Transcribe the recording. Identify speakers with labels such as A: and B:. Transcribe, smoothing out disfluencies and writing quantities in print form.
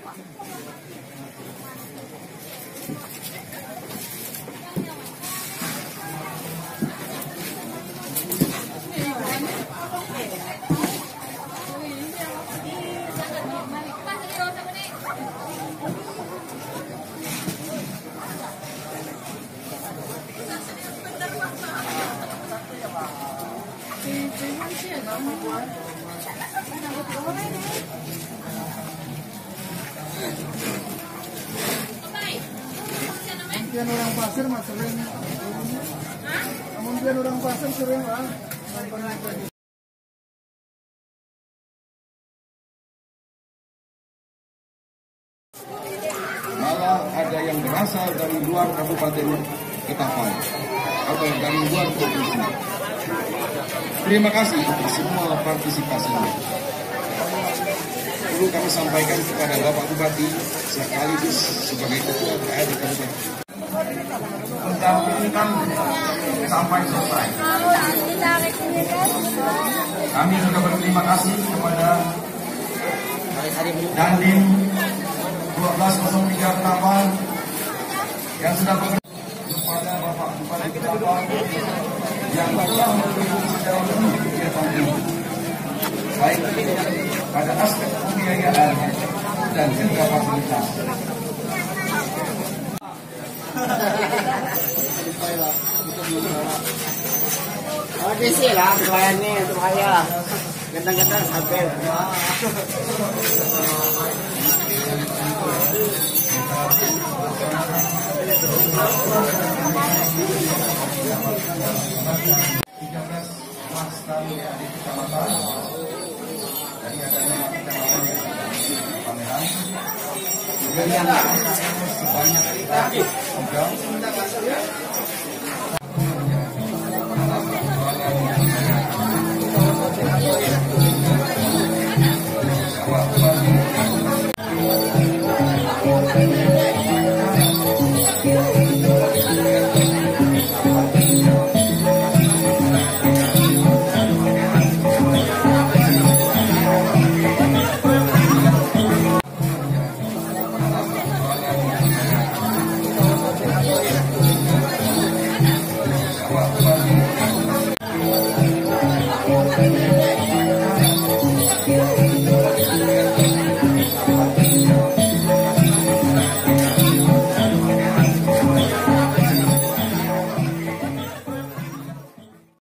A: Kemudian orang pasir mas sering, kemudian orang pasir sering lah.
B: Malah ada yang berasal dari luar Kabupaten Ketapang atau dari luar provinsi. Terima kasih untuk semua partisipasinya. Perlu kami sampaikan kepada Bapak Bupati sekaligus sebagai Ketua PRD Kabupaten. Mendampingkan sampai selesai. Kami juga berterima kasih kepada Dandim 1203 Ketapang yang sudah bekerja kepada Bapak Bupati Ketapang yang telah mendukung secara penuh kegiatan ini, baik pada aspek pembiayaan dan juga fasilitas.
C: Oke sih lah, pelayannya untuk saya ganteng-ganteng sampai.
B: Dari kecamatan dari adanya kecamatan pameran sebanyak 3